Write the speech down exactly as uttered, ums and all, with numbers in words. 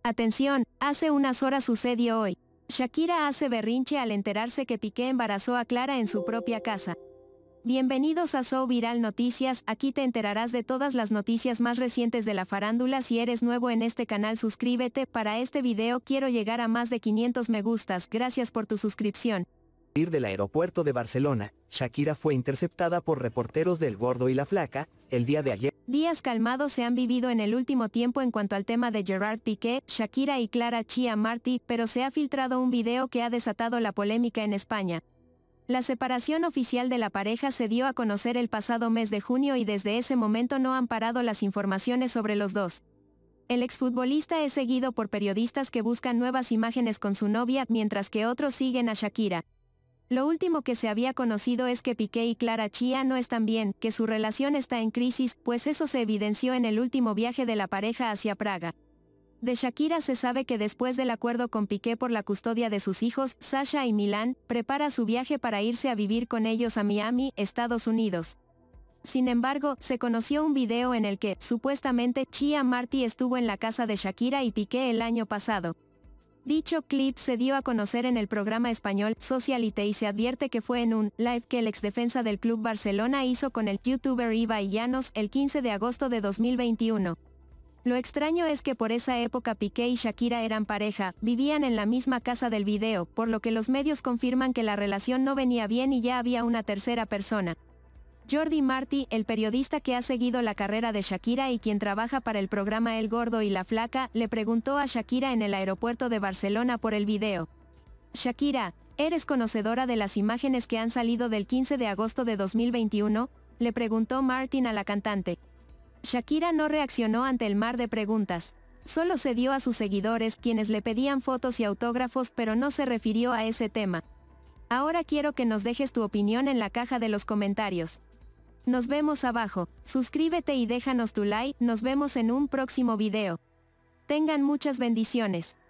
Atención, hace unas horas sucedió hoy. Shakira hace berrinche al enterarse que Piqué embarazó a Clara en su propia casa. Bienvenidos a So Viral Noticias, aquí te enterarás de todas las noticias más recientes de la farándula. Si eres nuevo en este canal, suscríbete. Para este video quiero llegar a más de quinientos me gustas, gracias por tu suscripción. Del aeropuerto de Barcelona, Shakira fue interceptada por reporteros del Gordo y la Flaca, el día de ayer. Días calmados se han vivido en el último tiempo en cuanto al tema de Gerard Piqué, Shakira y Clara Chia Martí, pero se ha filtrado un video que ha desatado la polémica en España. La separación oficial de la pareja se dio a conocer el pasado mes de junio y desde ese momento no han parado las informaciones sobre los dos. El exfutbolista es seguido por periodistas que buscan nuevas imágenes con su novia, mientras que otros siguen a Shakira. Lo último que se había conocido es que Piqué y Clara Chia no están bien, que su relación está en crisis, pues eso se evidenció en el último viaje de la pareja hacia Praga. De Shakira se sabe que después del acuerdo con Piqué por la custodia de sus hijos, Sasha y Milán, prepara su viaje para irse a vivir con ellos a Miami, Estados Unidos. Sin embargo, se conoció un video en el que, supuestamente, Chia Martí estuvo en la casa de Shakira y Piqué el año pasado. Dicho clip se dio a conocer en el programa español Socialite y se advierte que fue en un live que el exdefensa del Club Barcelona hizo con el youtuber Ibai Llanos el quince de agosto de dos mil veintiuno. Lo extraño es que por esa época Piqué y Shakira eran pareja, vivían en la misma casa del video, por lo que los medios confirman que la relación no venía bien y ya había una tercera persona. Jordi Martí, el periodista que ha seguido la carrera de Shakira y quien trabaja para el programa El Gordo y la Flaca, le preguntó a Shakira en el aeropuerto de Barcelona por el video. Shakira, ¿eres conocedora de las imágenes que han salido del quince de agosto de dos mil veintiuno? Le preguntó Martín a la cantante. Shakira no reaccionó ante el mar de preguntas. Solo se dio a sus seguidores, quienes le pedían fotos y autógrafos, pero no se refirió a ese tema. Ahora quiero que nos dejes tu opinión en la caja de los comentarios. Nos vemos abajo, suscríbete y déjanos tu like, nos vemos en un próximo video. Tengan muchas bendiciones.